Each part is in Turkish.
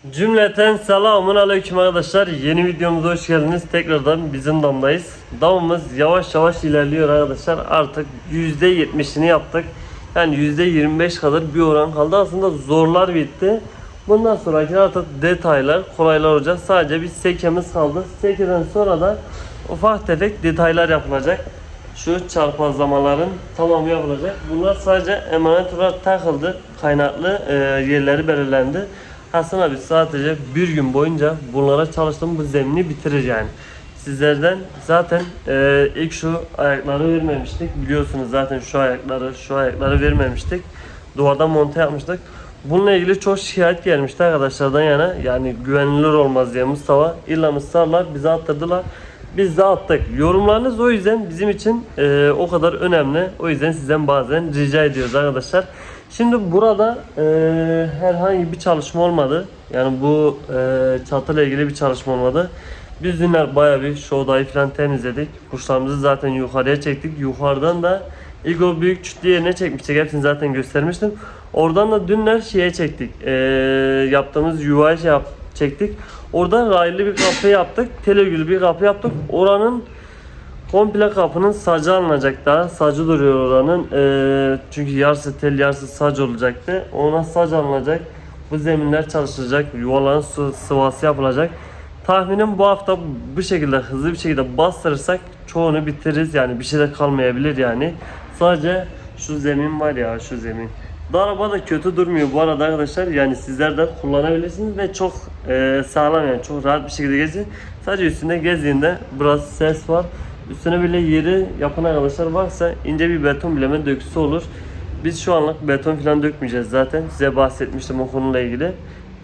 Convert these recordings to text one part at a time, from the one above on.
Cümleten selamun aleyküm arkadaşlar. Yeni videomuza hoş geldiniz. Tekrardan bizim damdayız. Damımız yavaş yavaş ilerliyor arkadaşlar. Artık %70'ini yaptık. Yani %25 kadar bir oran kaldı. Aslında zorlar bitti. Bundan sonraki artık detaylar, kolaylar olacak. Sadece bir sekemiz kaldı. Sekeden sonra da ufak tefek detaylar yapılacak. Şu çarpazlamaların tamamı yapılacak. Bunlar sadece emanet olarak takıldı. Kaynaklı yerleri belirlendi. Hasan abi sadece bir gün boyunca bunlara çalıştım, bu zemini bitirir yani. Sizlerden zaten ilk şu ayakları vermemiştik. Biliyorsunuz zaten şu ayakları vermemiştik. Duvardan monte yapmıştık. Bununla ilgili çok şikayet gelmişti arkadaşlardan yana. Yani güvenilir olmaz diye Mustafa illa ısrarlar bize attırdılar. Biz de attık. Yorumlarınız o yüzden bizim için o kadar önemli. O yüzden sizden bazen rica ediyoruz arkadaşlar. Şimdi burada herhangi bir çalışma olmadı. Yani bu çatıyla ilgili bir çalışma olmadı. Biz dünler bayağı bir şu odayı falan temizledik. Kuşlarımızı zaten yukarıya çektik. Yukarıdan da ilk o büyük çütlü yerine çekmiştik. Hepsini zaten göstermiştim. Oradan da dünler şeye çektik. Yaptığımız yuvaya çektik. Oradan raylı bir kapı yaptık. Telegül bir kapı yaptık. Oranın komple kapının sacı alınacak daha. Sacı duruyor oranın. Çünkü yarısı tel yarısı sac olacaktı. Ona sac alınacak. Bu zeminler çalışılacak. Yuvaların sıvası yapılacak. Tahminim bu hafta bu şekilde hızlı bir şekilde bastırırsak çoğunu bitiririz. Yani bir şey de kalmayabilir yani. Sadece şu zemin var ya, şu zemin. Bu araba da kötü durmuyor bu arada arkadaşlar. Yani sizler de kullanabilirsiniz ve çok sağlam, yani çok rahat bir şekilde gezin. Sadece üstünde gezdiğinde biraz ses var. Üstüne bile yeri yapan arkadaşlar varsa ince bir beton bileme döküsü olur. Biz şu anlık beton falan dökmeyeceğiz zaten. Size bahsetmiştim o konuyla ilgili.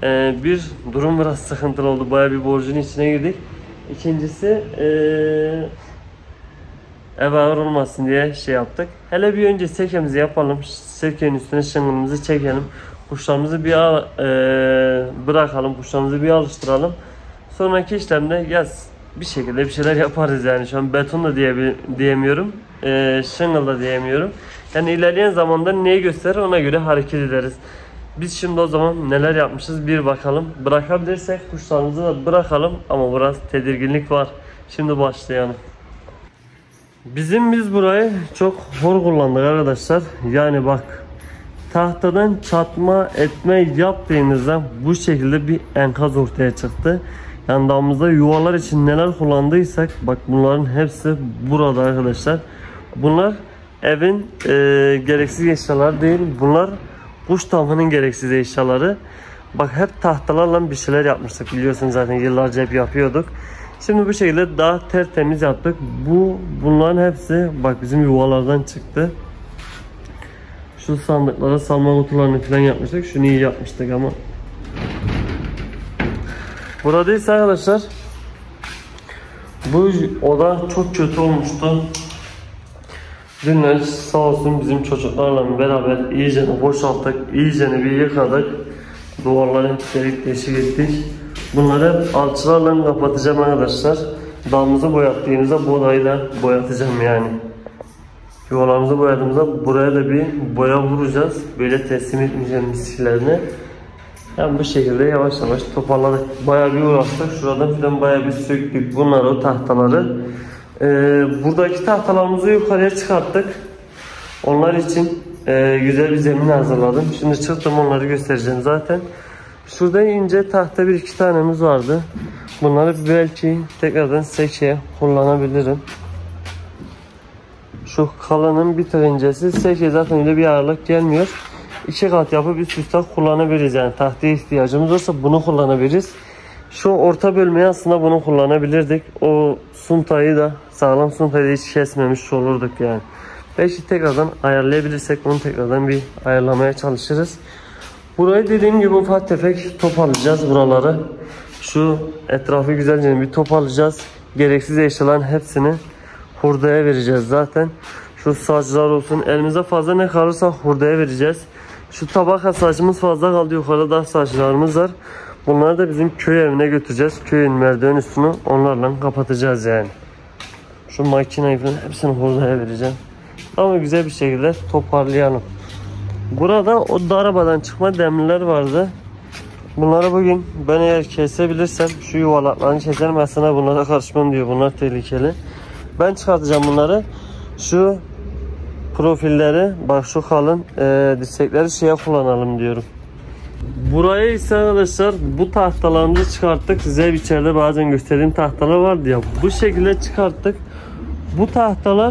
Bir durum biraz sıkıntılı oldu. Bayağı bir borcun içine girdik. İkincisi ev ağır olmasın diye şey yaptık. Hele bir önce sekemizi yapalım. Sekenin üstüne şıngımızı çekelim. Kuşlarımızı bir bırakalım. Kuşlarımızı bir alıştıralım. Sonraki işlemde yaz bir şekilde bir şeyler yaparız yani. Şu an beton da diyemiyorum. Şıngıl da diyemiyorum. Yani ilerleyen zamanda neyi gösterir ona göre hareket ederiz. Biz şimdi o zaman neler yapmışız bir bakalım. Bırakabilirsek kuşlarımızı da bırakalım ama biraz tedirginlik var. Şimdi başlayalım. Biz burayı çok hor kullandık arkadaşlar. Yani bak, tahtadan çatma etme yaptığınızda bu şekilde bir enkaz ortaya çıktı. Yani damımızda yuvalar için neler kullandıysak bak bunların hepsi burada arkadaşlar. Bunlar evin gereksiz eşyalar değil. Bunlar kuş tavının gereksiz eşyaları. Bak hep tahtalarla bir şeyler yapmıştık. Biliyorsunuz zaten yıllarca hep yapıyorduk. Şimdi bu şekilde daha tertemiz yaptık. Bunların hepsi bak bizim yuvalardan çıktı. Şu sandıklara salma kutularını falan yapmıştık. Şunu iyi yapmıştık ama. Burada ise arkadaşlar bu oda çok kötü olmuştu. Dünler sağ olsun bizim çocuklarla beraber iyice boşalttık. İyice bir yıkadık. Duvarları delik deşik ettik. Bunları alçılarla kapatacağım arkadaşlar. Damımızı boyattığımızda bu odayı da boyatacağım yani. Yuvalarımızı boyadığımızda buraya da bir boya vuracağız. Böyle teslim etmeyeceğim misklerini. Yani bu şekilde yavaş yavaş toparladık. Bayağı bir uğraştık. Şuradan falan bayağı bir söktük bunları, o tahtaları. Buradaki tahtalarımızı yukarıya çıkarttık. Onlar için güzel bir zemin hazırladım. Şimdi çıktım, onları göstereceğim zaten. Şurada ince tahta bir iki tanemiz vardı. Bunları belki tekrardan sekeye kullanabilirim. Şu kalının bir tık incesi. Sekeye zaten öyle bir ağırlık gelmiyor. İki kat yapıp üst üste kullanabiliriz. Yani tahtaya ihtiyacımız olursa bunu kullanabiliriz. Şu orta bölmeyi aslında bunu kullanabilirdik. O suntayı da, sağlam suntayı da hiç kesmemiş olurduk yani. Belki tekrardan ayarlayabilirsek onu tekrardan bir ayarlamaya çalışırız. Burayı dediğim gibi ufak tefek toparlayacağız buraları. Şu etrafı güzelce bir toparlayacağız. Gereksiz eşyaların hepsini hurdaya vereceğiz zaten. Şu saçlar olsun, elimize fazla ne kalırsa hurdaya vereceğiz. Şu tabaka saçımız fazla kaldı, yukarıda da saçlarımız var. Bunları da bizim köy evine götüreceğiz. Köyün merdiven üstünü onlarla kapatacağız yani. Şu makineyi falan hepsini hurdaya vereceğim. Ama güzel bir şekilde toparlayalım. Burada o arabadan çıkma demirler vardı. Bunları bugün ben eğer kesebilirsem şu yuvarlaklarını keserim. Aslında bunlara karışmam diyor. Bunlar tehlikeli. Ben çıkartacağım bunları. Şu profilleri, bak şu kalın dirsekleri şeye kullanalım diyorum. Buraya ise arkadaşlar bu tahtalarımızı çıkarttık. Size içeride bazen gösterdiğim tahtalar vardı ya. Bu şekilde çıkarttık. Bu tahtalar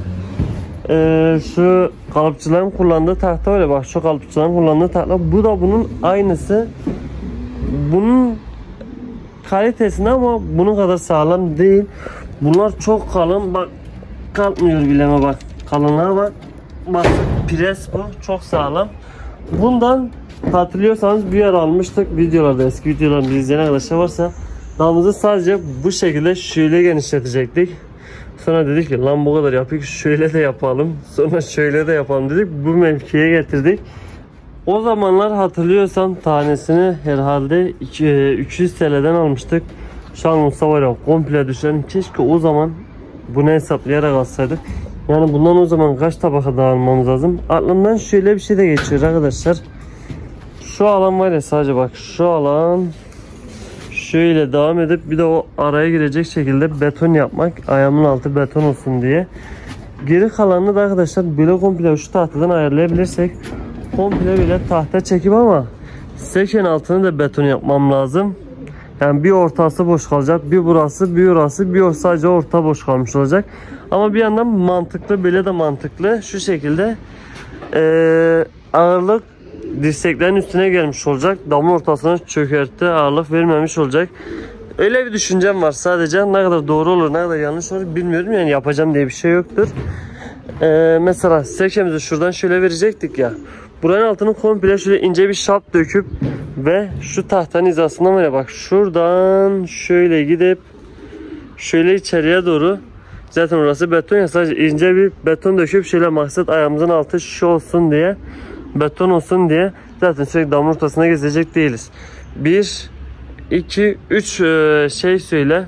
şu kalıpçıların kullandığı tahta var ya, bak şu kalıpçıların kullandığı tahta. Bu da bunun aynısı. Bunun kalitesine ama bunun kadar sağlam değil. Bunlar çok kalın. Bak kalkmıyor bileme bak. Kalınlığa bak. Bak pres bu. Çok sağlam. Bundan hatırlıyorsanız bir yer almıştık. Videolarda, eski videolarımızı izleyen arkadaşlar varsa, damımızı sadece bu şekilde şöyle genişletecektik. Sonra dedik ki lan bu kadar yapıyoruz, şöyle de yapalım. Sonra şöyle de yapalım dedik. Bu mevkiye getirdik. O zamanlar hatırlıyorsan tanesini herhalde 300 TL'den almıştık. Şu an olsa var ya komple düşerim. Keşke o zaman bunu hesaplayarak alsaydık. Yani bundan o zaman kaç tabaka daha almamız lazım? Aklımdan şöyle bir şey de geçiyor arkadaşlar. Şu alan var ya, sadece bak şu alan şöyle devam edip bir de o araya girecek şekilde beton yapmak. Ayağımın altı beton olsun diye. Geri kalanını da arkadaşlar böyle komple şu tahtadan ayarlayabilirsek komple böyle tahta çekip ama seken altını da beton yapmam lazım. Yani bir ortası boş kalacak, bir burası, bir orası, bir sadece orta boş kalmış olacak. Ama bir yandan mantıklı, böyle de mantıklı. Şu şekilde ağırlık dirseklerin üstüne gelmiş olacak. Damın ortasına çökertti, ağırlık vermemiş olacak. Öyle bir düşüncem var sadece. Ne kadar doğru olur, ne kadar yanlış olur bilmiyorum. Yani yapacağım diye bir şey yoktur. Mesela sekemizi şuradan şöyle verecektik ya. Buranın altını komple şöyle ince bir şap döküp ve şu tahtanın hizasından var ya, bak şuradan şöyle gidip şöyle içeriye doğru, zaten orası beton ya, sadece ince bir beton döküp şöyle, maksat ayağımızın altı şu olsun diye, beton olsun diye. Zaten sürekli damın ortasına gezecek değiliz. 1 2 3 şey söyle,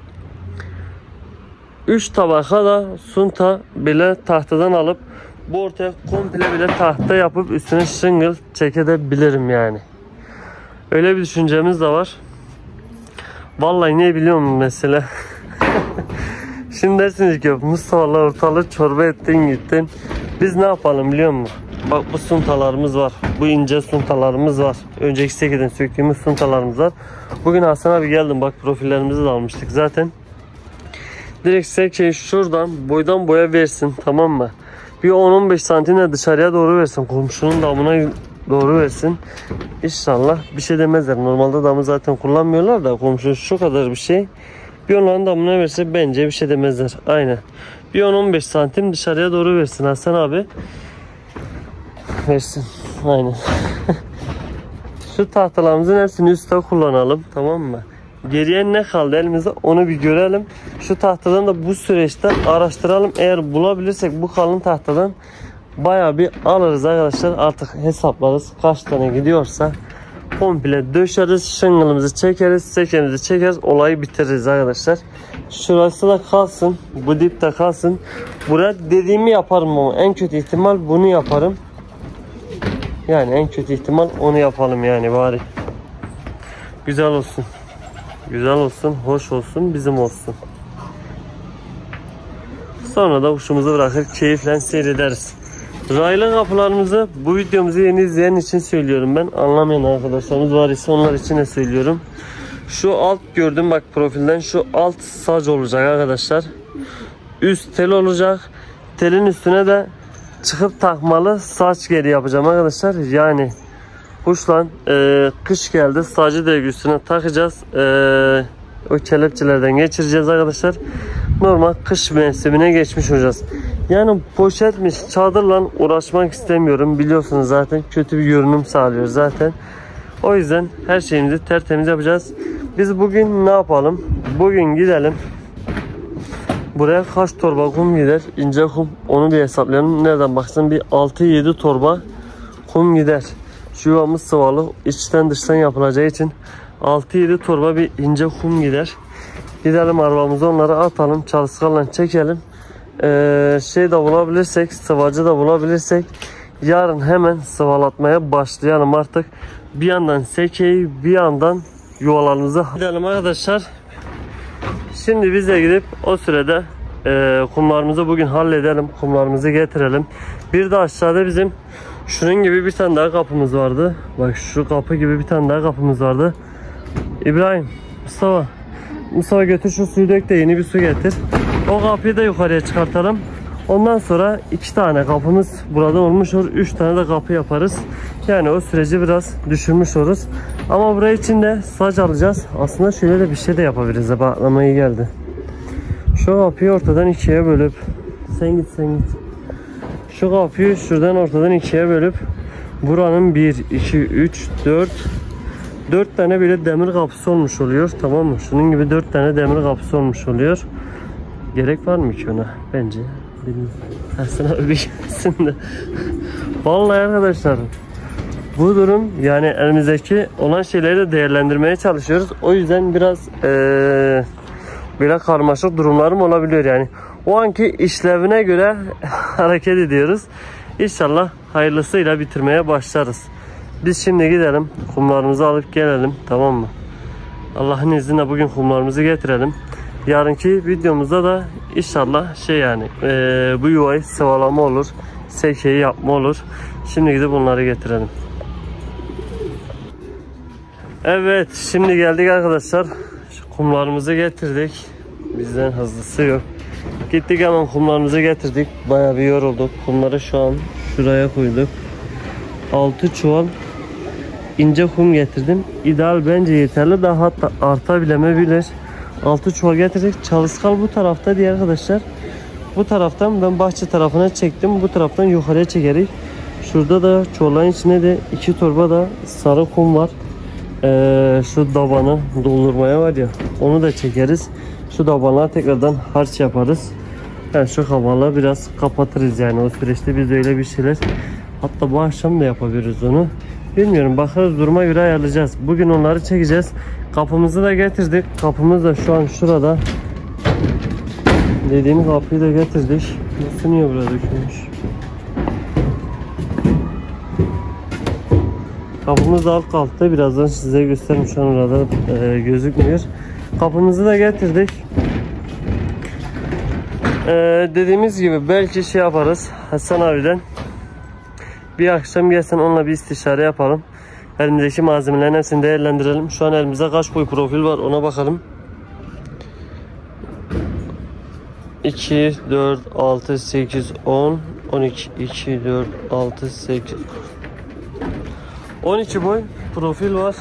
3 tabaka da sunta bile tahtadan alıp bu ortaya komple bile tahta yapıp üstüne şıngıl çekebilirim yani. Öyle bir düşüncemiz de var. Vallahi ne biliyorum mesela. Şimdi dersiniz ki Mustafa'la ortalığı çorba ettin gittin. Biz ne yapalım biliyor musun? Bak bu suntalarımız var. Bu ince suntalarımız var. Önceki sekeden söktüğümüz suntalarımız var. Bugün Hasan abi geldim, bak profillerimizi de almıştık zaten. Direkt sekeyi şuradan boydan boya versin, tamam mı? Bir 10-15 santimle dışarıya doğru versin. Komşunun damına doğru versin. İnşallah bir şey demezler. Normalde damı zaten kullanmıyorlar da komşu şu kadar bir şey. Bir onların damına verse bence bir şey demezler. Aynen. Bir 10-15 santim dışarıya doğru versin Hasan abi. Versin. Aynen. Şu tahtalarımızın hepsini üstte kullanalım, tamam mı? Geriye ne kaldı elimizde onu bir görelim. Şu tahtadan da bu süreçte araştıralım. Eğer bulabilirsek bu kalın tahtadan bayağı bir alırız arkadaşlar. Artık hesaplarız kaç tane gidiyorsa. Komple döşeriz, şıngılımızı çekeriz, sekemizi çekeriz, olayı bitiririz arkadaşlar. Şurası da kalsın, bu dip de kalsın. Buraya dediğimi yaparım ama en kötü ihtimal bunu yaparım. Yani en kötü ihtimal onu yapalım yani, bari. Güzel olsun. Güzel olsun, hoş olsun, bizim olsun. Sonra da kuşumuzu bırakır keyifle seyrederiz. Raylı kapılarımızı bu videomuzu yeni izleyen için söylüyorum ben. Anlamayan arkadaşlarımız var ise onlar için de söylüyorum. Şu alt gördüm bak profilden, şu alt saç olacak arkadaşlar. Üst tel olacak. Telin üstüne de çıkıp takmalı saç geri yapacağım arkadaşlar. Yani kuşla kış geldi, sacı direkt üstüne takacağız. O kelepçelerden geçireceğiz arkadaşlar. Normal kış mevsimine geçmiş olacağız. Yani poşetmiş, çadırla uğraşmak istemiyorum. Biliyorsunuz zaten kötü bir görünüm sağlıyor zaten. O yüzden her şeyimizi tertemiz yapacağız. Biz bugün ne yapalım? Bugün gidelim. Buraya kaç torba kum gider? İnce kum. Onu bir hesaplayalım. Nereden baksın bir 6-7 torba kum gider. Şu yuvamız sıvalı. İçten dıştan yapılacağı için 6-7 torba bir ince kum gider. Gidelim arabamıza onları atalım. Çalışkanla çekelim. Şey de bulabilirsek, sıvacı da bulabilirsek yarın hemen sıvalatmaya başlayalım artık. bir yandan sekeyi, bir yandan yuvalarımızı gidelim arkadaşlar. Şimdi biz de gidip o sürede kumlarımızı bugün halledelim. Kumlarımızı getirelim. Bir de aşağıda bizim şunun gibi bir tane daha kapımız vardı. Bak şu kapı gibi bir tane daha kapımız vardı. İbrahim, Mustafa götür şu suyu dök de yeni bir su getir. O kapıyı da yukarıya çıkartalım. Ondan sonra 2 tane kapımız burada olmuş olur. 3 tane de kapı yaparız. Yani o süreci biraz düşürmüş oluruz. Ama buraya için de saç alacağız. Aslında şöyle de bir şey de yapabiliriz. Aklıma iyi geldi. Şu kapıyı ortadan 2'ye bölüp sen git. Şu kapıyı şuradan ortadan 2'ye bölüp buranın 1, 2, 3, 4 tane böyle demir kapısı olmuş oluyor. Tamam mı? Şunun gibi 4 tane demir kapısı olmuş oluyor. Gerek var mı ki ona? Bence. Bilmiyorum. Hasan abi bilmesin de. Vallahi arkadaşlar, bu durum yani elimizdeki olan şeyleri de değerlendirmeye çalışıyoruz. O yüzden biraz böyle karmaşık durumlarım olabiliyor yani. O anki işlevine göre hareket ediyoruz. İnşallah hayırlısıyla bitirmeye başlarız. Biz şimdi gidelim, kumlarımızı alıp gelelim, tamam mı? Allah'ın izniyle bugün kumlarımızı getirelim. Yarınki videomuzda da inşallah bu yuvayı sıvalama olur, sekeyi yapma olur. Şimdi gidip bunları getirelim. Evet, şimdi geldik arkadaşlar. Şu kumlarımızı getirdik. Bizden hızlısı yok. Gittik hemen kumlarımızı getirdik. Bayağı bir yorulduk. Kumları şu an şuraya koyduk. 6 çuval ince kum getirdim. İdeal bence yeterli. Daha hatta artabilemebilir. 6 çuval getirdik. Çalışkal bu tarafta diye arkadaşlar. Bu taraftan ben bahçe tarafına çektim. Bu taraftan yukarıya çekerek. Şurada da çuvalların içine de 2 torba da sarı kum var. Şu dabanı doldurmaya var ya, onu da çekeriz. Şu dabanlara tekrardan harç yaparız. Yani şu havalı biraz kapatırız yani o süreçte biz de öyle bir şeyler. Hatta bu akşam da yapabiliriz onu. Bilmiyorum, bakarız, duruma göre ayarlayacağız. Bugün onları çekeceğiz. Kapımızı da getirdik. Kapımız da şu an şurada. Dediğim kapıyı da getirdik. Nasıl niye burada dökülmüş? Kapımız da alt katta. Birazdan size gösteririm. Şu an orada gözükmüyor. Kapımızı da getirdik. Dediğimiz gibi belki şey yaparız. Hasan abiden bir akşam gelsin, onunla bir istişare yapalım. Elimizdeki malzemelerin hepsini değerlendirelim. Şu an elimizde kaç boy profil var ona bakalım. 2, 4, 6, 8, 10, 12, 2, 4, 6, 8, 12 boy profil var.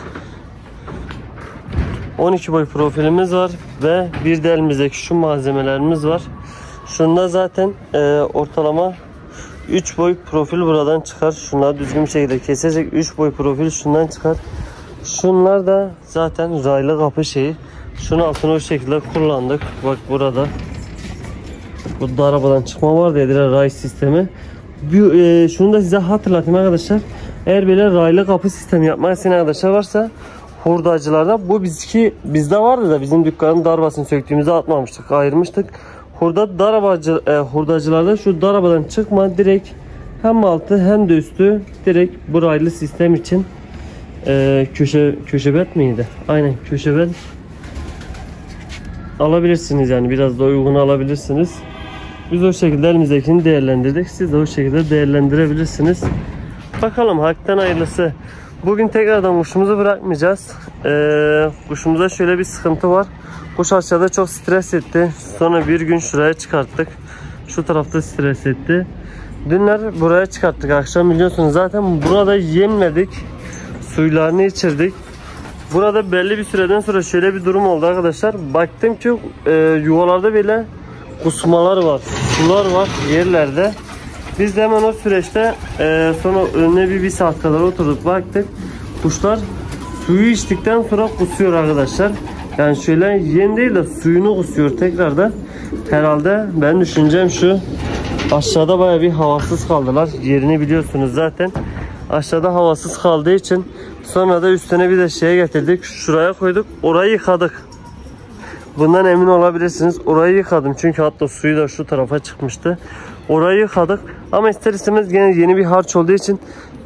12 boy profilimiz var ve bir de elimizdeki şu malzemelerimiz var. Şunda zaten ortalama 3 boy profil buradan çıkar. Şunları düzgün bir şekilde kesecek. 3 boy profil şundan çıkar. Şunlar da zaten raylı kapı şeyi. Şunun altını o şekilde kullandık. Bak burada. Burada arabadan çıkma var diye ray sistemi. Şunu da size hatırlatayım arkadaşlar. Eğer böyle raylı kapı sistemi yapmak isteyen arkadaşlar varsa hurdacılarda, bu bizde vardı da bizim dükkanın darbasını söktüğümüzde atmamıştık, ayırmıştık. Hurdacılarda şu darabadan çıkma direkt hem altı hem de üstü direkt bu raylı sistem için köşebet miydi? Aynen, köşebet alabilirsiniz yani, biraz da uygun alabilirsiniz. Biz o şekilde elimizdekini değerlendirdik. Siz de o şekilde değerlendirebilirsiniz. Bakalım, hakikaten hayırlısı. Bugün tekrardan kuşumuzu bırakmayacağız. Kuşumuzda şöyle bir sıkıntı var. Kuş aşağıda çok stres etti. Sonra bir gün şuraya çıkarttık. Şu tarafta stres etti. Dünler buraya çıkarttık akşam, biliyorsunuz zaten burada yemledik. Suylarını içirdik. Burada belli bir süreden sonra şöyle bir durum oldu arkadaşlar. Baktım ki yuvalarda böyle kusmalar var, sular var yerlerde. Biz de hemen o süreçte sonra önüne bir saat kadar oturduk, baktık. Kuşlar suyu içtikten sonra kusuyor arkadaşlar. Yani şöyle yem değil de suyunu kusuyor tekrardan. Herhalde ben düşüneceğim şu, aşağıda baya bir havasız kaldılar. Yerini biliyorsunuz zaten. Aşağıda havasız kaldığı için sonra da üstüne bir de şeye getirdik. Şuraya koyduk. Orayı yıkadık. Bundan emin olabilirsiniz. Orayı yıkadım. Çünkü hatta suyu da şu tarafa çıkmıştı. Orayı yıkadık. Ama ister istemez yine yeni bir harç olduğu için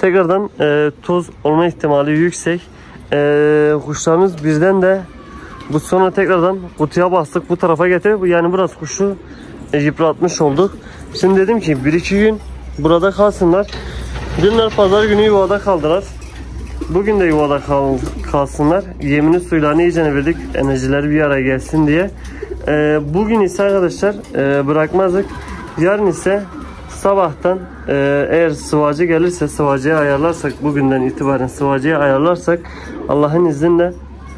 tekrardan toz olma ihtimali yüksek. Kuşlarımız birden de bu sonra tekrardan kutuya bastık, bu tarafa getirip yani biraz kuşu yıpratmış olduk. Şimdi dedim ki 1-2 gün burada kalsınlar. Dünler pazar günü yuvada kaldılar. Bugün de yuvada kalsınlar. Yemini suylarını iyicene verdik, enerjileri bir araya gelsin diye. Bugün ise arkadaşlar bırakmazdık. Yarın ise sabahtan eğer sıvacı gelirse, sıvacıya ayarlarsak, bugünden itibaren sıvacıya ayarlarsak Allah'ın izniyle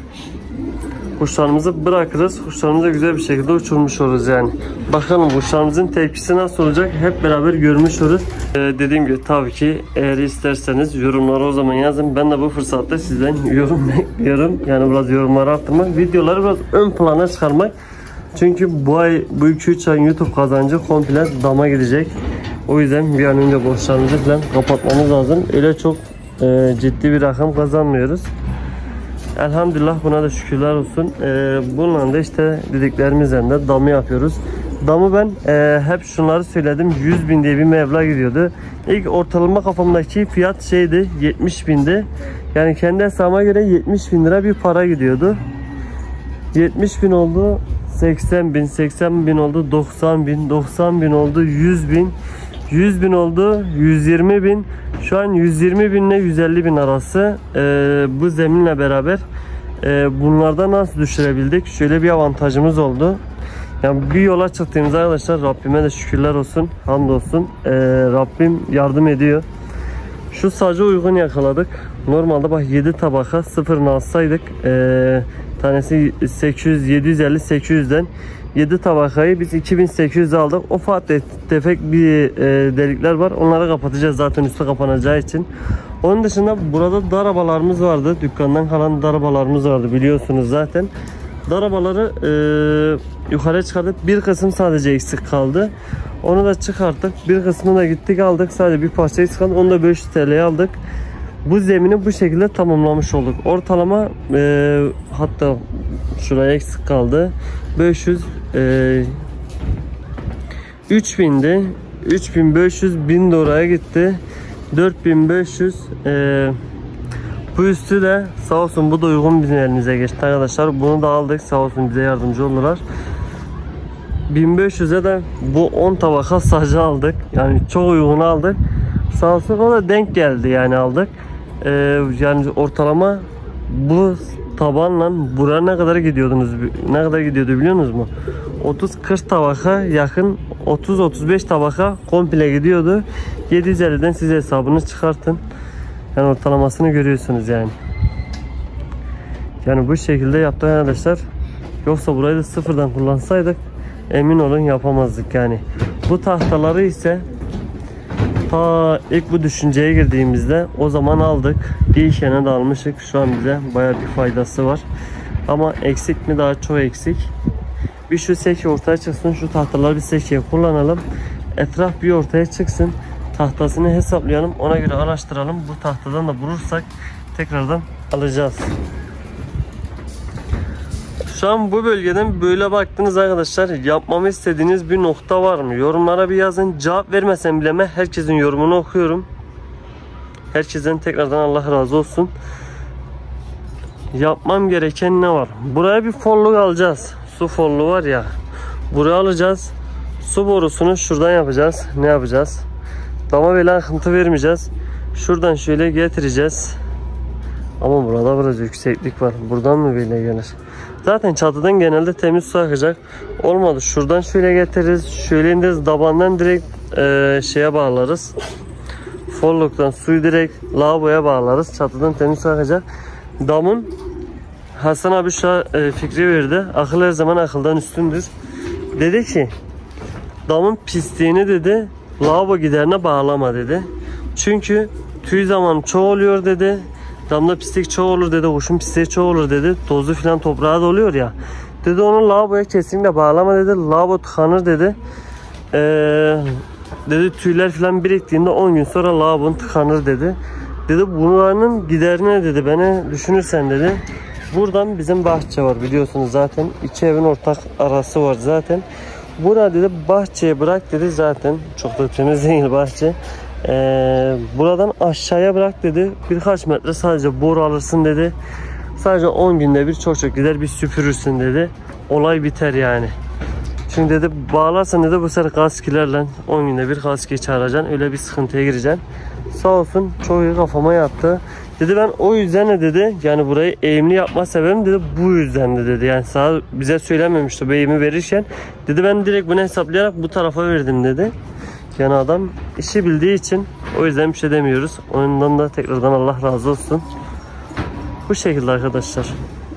kuşlarımızı bırakırız. Kuşlarımızı güzel bir şekilde uçurmuş oluruz yani. Bakalım kuşlarımızın tepkisi nasıl olacak, hep beraber görmüş oluruz. Dediğim gibi tabii ki eğer isterseniz yorumları o zaman yazın. Ben de bu fırsatta sizden yorum bekliyorum. Yani biraz yorumları arttırmak, videoları biraz ön plana çıkarmak. Çünkü bu ay, bu 2-3 ayın YouTube kazancı komple dama gidecek. O yüzden bir an önce borçlarımızı falan kapatmamız lazım. Öyle çok ciddi bir rakam kazanmıyoruz. Elhamdülillah, buna da şükürler olsun. Bununla da işte dediklerimizden de damı yapıyoruz. Damı ben hep şunları söyledim. 100.000 diye bir meblağ gidiyordu. İlk ortalama kafamdaki fiyat şeydi, 70.000'di. Yani kendi hesabıma göre 70.000 lira bir para gidiyordu. 70.000 oldu, 80.000, 80.000 oldu, 90.000, 90.000 oldu, 100.000, 100.000 oldu, 120.000. Şu an 120.000 ile 150.000 arası. Bu zeminle beraber bunlardan nasıl düşürebildik? Şöyle bir avantajımız oldu. Yani bir yola çıktığımızda arkadaşlar, Rabbime de şükürler olsun, hamdolsun. Rabbim yardım ediyor. Şu sacı uygun yakaladık. Normalde bak 7 tabaka sıfırını alsaydık tanesi 800, 750, 800'den 7 tabakayı biz 2800 aldık. O ufak tefek bir delikler var. Onları kapatacağız zaten, üstü kapanacağı için. Onun dışında burada darabalarımız vardı. Dükkandan kalan darabalarımız vardı, biliyorsunuz zaten. Darabaları yukarı çıkardık. Bir kısım sadece eksik kaldı. Onu da çıkarttık. Bir kısmını da gittik aldık. Sadece bir parça eksik kaldı. Onu da 500 TL'ye aldık. Bu zemini bu şekilde tamamlamış olduk. Ortalama hatta şuraya eksik kaldı. 500 3000'di. 3500, 1000 de oraya gitti. 4500 bu üstü de sağ olsun, bu da uygun bizim elimize geçti arkadaşlar. Bunu da aldık, sağ olsun bize yardımcı oldular. 1500'e de bu 10 tabaka sacı aldık. Yani çok uygun aldık. Sağ olsun o da denk geldi yani aldık. Yani ortalama bu tabanla buraya ne kadar gidiyordunuz? Ne kadar gidiyordu biliyor musunuz? 30-40 tabaka yakın, 30-35 tabaka komple gidiyordu. 750'den siz hesabını çıkartın. Yani ortalamasını görüyorsunuz yani. Yani bu şekilde yaptık arkadaşlar. Yoksa burayı da sıfırdan kullansaydık emin olun yapamazdık yani. Bu tahtaları ise ta ilk bu düşünceye girdiğimizde o zaman aldık. Bir işene de almıştık. Şu an bize bayağı bir faydası var. Ama eksik mi? Daha çok eksik. Bir şu seki ortaya çıksın. Şu tahtaları bir sekiye kullanalım. Etraf bir ortaya çıksın. Tahtasını hesaplayalım. Ona göre araştıralım. Bu tahtadan da bulursak tekrardan alacağız. Şu an bu bölgeden böyle baktınız arkadaşlar. Yapmamı istediğiniz bir nokta var mı? Yorumlara bir yazın. Cevap vermesem bile herkesin yorumunu okuyorum. Herkesten tekrardan Allah razı olsun. Yapmam gereken ne var? Buraya bir forluk alacağız. Su forluğu var ya. Buraya alacağız. Su borusunu şuradan yapacağız. Ne yapacağız? Dama böyle akıntı vermeyeceğiz. Şuradan şöyle getireceğiz. Ama burada biraz yükseklik var. Buradan mı böyle gelir? Zaten çatıdan genelde temiz su akacak. Olmadı şuradan şöyle getiririz. Şöyle indiririz. Dabandan direkt şeye bağlarız. Forluktan suyu direkt lavaboya bağlarız. Çatıdan temiz su akacak. Damın Hasan abi şu fikri verdi. Akıl her zaman akıldan üstündür. Dedi ki damın pisliğini dedi lavabo giderine bağlama dedi. Çünkü tüy zamanı çok oluyor dedi. Damda pislik çok olur dedi. Kuşun pisliği çok olur dedi. Tozu filan toprağa da oluyor ya. Dedi onu lavaboya kesinlikle bağlama dedi. Lavabo tıkanır dedi. Dedi tüyler filan biriktiğinde 10 gün sonra lavabon tıkanır dedi. Dedi bunların giderine dedi beni düşünürsen dedi. Buradan bizim bahçe var biliyorsunuz zaten. İki evin ortak arası var zaten. Burada dedi bahçeye bırak dedi zaten. Çok da temiz değil bahçe. Buradan aşağıya bırak dedi. Birkaç metre sadece boru alırsın dedi. Sadece 10 günde bir çok gider bir süpürürsün dedi. Olay biter yani. Çünkü dedi bağlarsan dedi bu sefer kaskilerle 10 günde bir kaski çağıracaksın. Öyle bir sıkıntıya gireceksin. Sağ olsun çok iyi kafama yattı. Dedi ben o yüzden de dedi yani burayı eğimli yapma sebebim dedi bu yüzden de dedi. Yani sağ bize söylememişti bu eğimi verirken. Dedi ben direkt bunu hesaplayarak bu tarafa verdim dedi. Yani adam işi bildiği için o yüzden bir şey demiyoruz. Ondan da tekrardan Allah razı olsun. Bu şekilde arkadaşlar.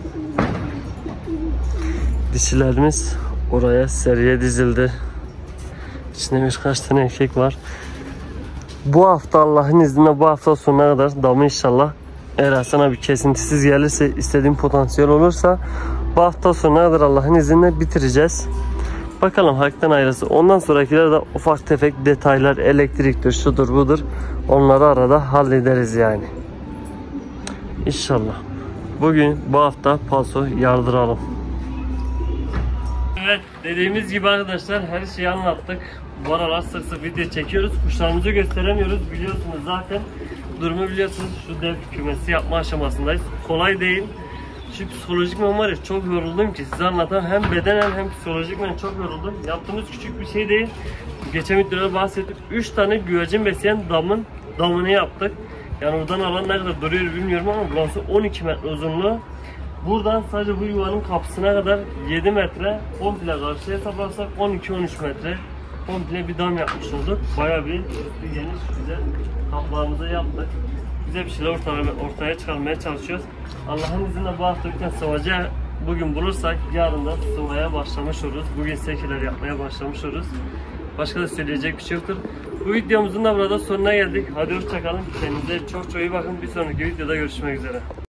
Dişilerimiz oraya seriye dizildi. İçinde birkaç tane erkek var. Bu hafta Allah'ın izniyle bu hafta sonuna kadar damı inşallah eğer Hasan abi kesintisiz gelirse istediğim potansiyel olursa bu hafta sonuna kadar Allah'ın izniyle bitireceğiz. Bakalım hakikaten ayrısı. Ondan sonrakiler de ufak tefek detaylar elektriktir şudur budur onları arada hallederiz yani. İnşallah. Bugün bu hafta paso yardıralım. Evet dediğimiz gibi arkadaşlar her şeyi anlattık. Bu aralar sık sık video çekiyoruz. Kuşlarımızı gösteremiyoruz biliyorsunuz zaten. Durumu biliyorsunuz şu dev kümesi yapma aşamasındayız. Kolay değil. Şu psikolojik var ya çok yoruldum ki size anlatan hem bedenen hem psikolojik çok yoruldum. Yaptığımız küçük bir şey değil. Geçen videoda bahsettik. 3 tane güvercin besleyen damını yaptık. Yani buradan alan ne kadar duruyor bilmiyorum ama burası 12 metre uzunluğu. Buradan sadece bu yuvanın kapısına kadar 7 metre komple karşıya hesaplarsak 12-13 metre komple bir dam yapmış olduk. Bayağı bir geniş güzel kaplarımızı yaptık. Güzel bir şeyler ortaya çıkarmaya çalışıyoruz. Allah'ın izniyle bu hafta sıvacı bugün bulursak yarın da sıvaya başlamış oluruz. Bugün sekiler yapmaya başlamış oluruz. Başka da söyleyecek bir şey yoktur. Bu videomuzun da burada sonuna geldik. Hadi hoşçakalın. Kendinize çok iyi bakın. Bir sonraki videoda görüşmek üzere.